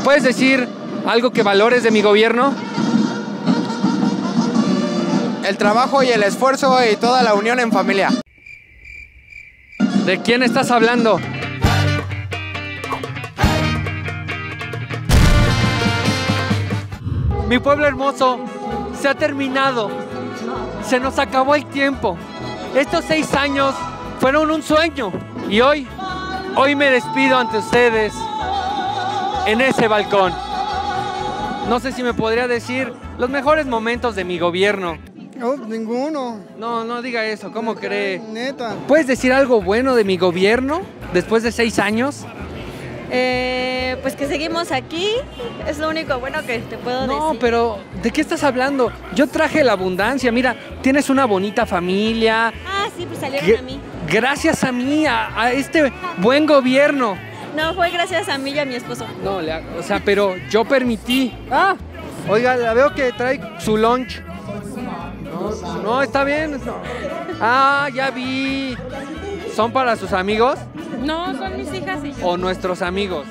¿Puedes decir algo que valores de mi gobierno? El trabajo y el esfuerzo y toda la unión en familia. ¿De quién estás hablando? Mi pueblo hermoso, se ha terminado. Se nos acabó el tiempo. Estos 6 años fueron un sueño. Y hoy me despido ante ustedes en ese balcón. No sé si me podría decir los mejores momentos de mi gobierno. No, ninguno. No diga eso, ¿cómo cree? Neta. ¿Puedes decir algo bueno de mi gobierno después de 6 años? Pues que seguimos aquí, es lo único bueno que te puedo decir. No, pero ¿de qué estás hablando? Yo traje la abundancia, mira, tienes una bonita familia. Ah, sí, pues salieron a mí. Gracias a mí, a este buen gobierno. No, fue gracias a mí y a mi esposo. No, o sea, pero yo permití. Ah, oiga, la veo que trae su lunch. No, está bien. Ah, ya vi. ¿Son para sus amigos? No, son mis hijas y yo. O nuestros amigos.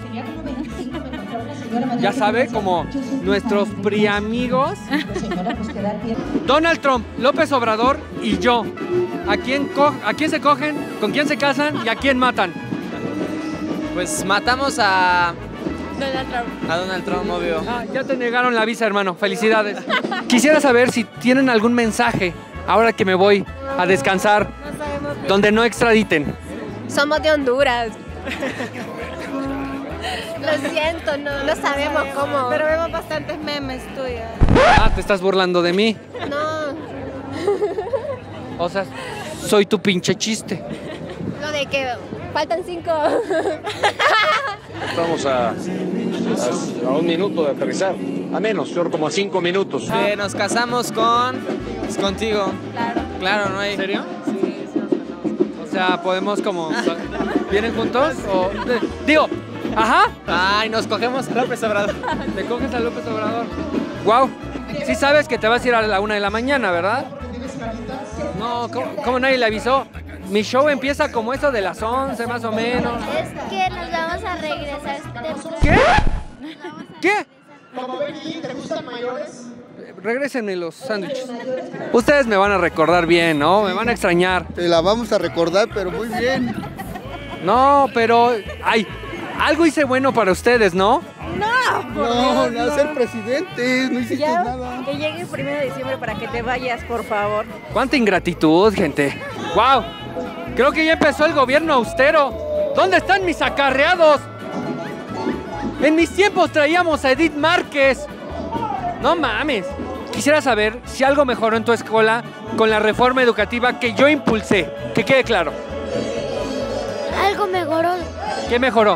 Ya sabe, como nuestros priamigos. Donald Trump, López Obrador y yo. ¿A quién se cogen? ¿Con quién se casan? ¿Y a quién matan? Pues matamos a Donald Trump. Donald Trump, obvio. Ah, ya te negaron la visa, hermano. Felicidades. Quisiera saber si tienen algún mensaje ahora que me voy a descansar, No sabemos. donde no extraditen. Somos de Honduras. Lo siento, no sabemos cómo. Pero vemos bastantes memes tuyos. Ah, te estás burlando de mí. No, O sea, soy tu pinche chiste. lo de que faltan 5. Estamos a 1 minuto de aterrizar. A menos, como a 5 minutos. Nos casamos contigo. Claro. Claro, no hay. ¿En serio? O sea, podemos como... ¿Vienen juntos? O... Digo, ajá. Ay, nos cogemos a López Obrador. Te coges a López Obrador. Wow. Sí sabes que te vas a ir a la 1 de la mañana, ¿verdad? No, ¿cómo nadie le avisó? Mi show empieza como eso de las 11 más o menos. Es que nos vamos a regresar. ¿Qué? ¿Qué? Regrésenme los sándwiches. Ustedes me van a recordar bien, ¿no? Me van a extrañar. Te la vamos a recordar, pero muy bien. No, pero... Ay, algo hice bueno para ustedes, ¿no? No, ser presidente, no hiciste nada. Que llegue el 1 de diciembre para que te vayas, por favor. ¡Cuánta ingratitud, gente! ¡Wow! Creo que ya empezó el gobierno austero. ¿Dónde están mis acarreados? En mis tiempos traíamos a Edith Márquez. No mames. Quisiera saber si algo mejoró en tu escuela con la reforma educativa que yo impulsé. Que quede claro. Algo mejoró. ¿Qué mejoró?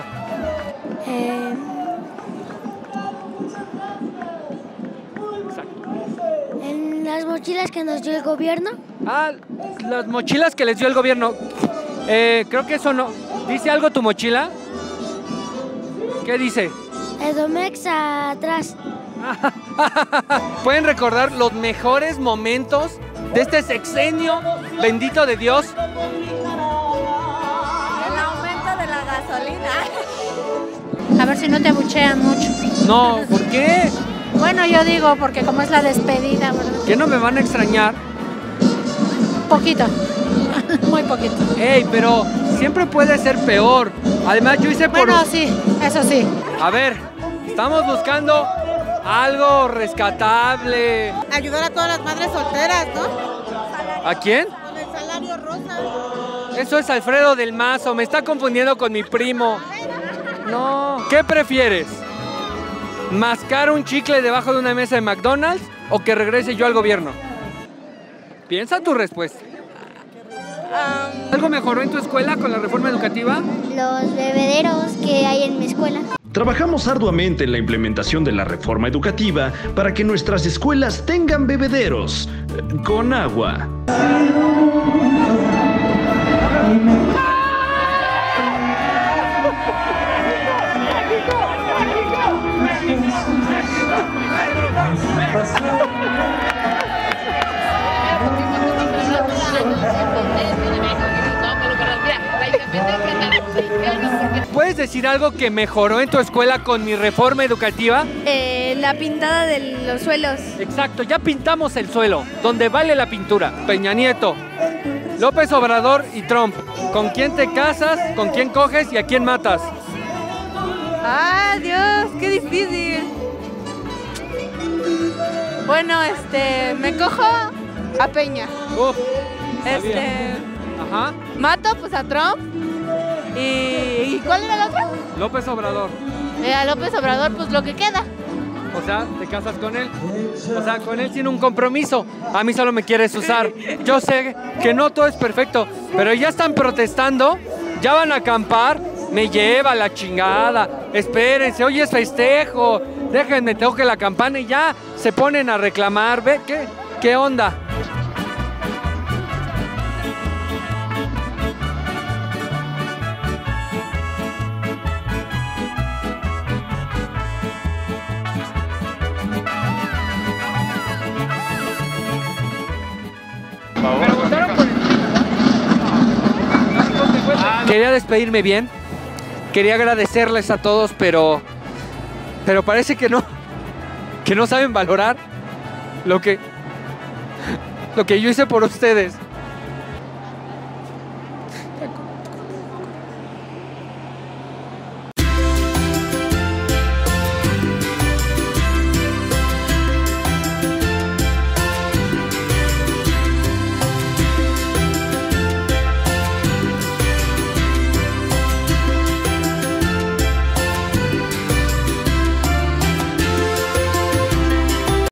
En las mochilas que nos dio el gobierno. Ah, las mochilas que les dio el gobierno. Creo que eso no... ¿Dice algo tu mochila? ¿Qué dice? Edomex atrás. ¿Pueden recordar los mejores momentos de este sexenio bendito de Dios? El aumento de la gasolina. A ver si no te abuchean mucho. No, ¿por qué? Bueno, yo digo, porque como es la despedida, ¿verdad? ¿Que no me van a extrañar? Poquito. Muy poquito. Ey, pero siempre puede ser peor. Además, yo hice por... Bueno, sí, eso sí. A ver, estamos buscando algo rescatable. Ayudar a todas las madres solteras, ¿no? ¿A quién? Con el salario rosa. Eso es Alfredo del Mazo, me está confundiendo con mi primo. No. ¿Qué prefieres? ¿Mascar un chicle debajo de una mesa de McDonald's o que regrese yo al gobierno? Piensa tu respuesta. ¿Algo mejoró en tu escuela con la reforma educativa? Los bebederos que hay en mi escuela. Trabajamos arduamente en la implementación de la reforma educativa para que nuestras escuelas tengan bebederos con agua. ¿Puedes puedes decir algo que mejoró en tu escuela con mi reforma educativa? La pintada de los suelos. Exacto, ya pintamos el suelo, donde vale la pintura. Peña Nieto, López Obrador y Trump. ¿Con quién te casas, con quién coges y a quién matas? ¡Ah, Dios! ¡Qué difícil! Bueno, me cojo a Peña. Uf, ajá. Mato pues a Trump. ¿Y cuál era el otro? López Obrador. A López Obrador, pues lo que queda. O sea, te casas con él. O sea, con él sin un compromiso. A mí solo me quieres usar. Yo sé que no todo es perfecto, pero ya están protestando, ya van a acampar. Me lleva la chingada. Espérense, hoy es festejo. Déjenme, toque la campana y ya se ponen a reclamar. ¿Ve qué onda? Quería despedirme bien. Quería agradecerles a todos, pero parece que no saben valorar lo que yo hice por ustedes.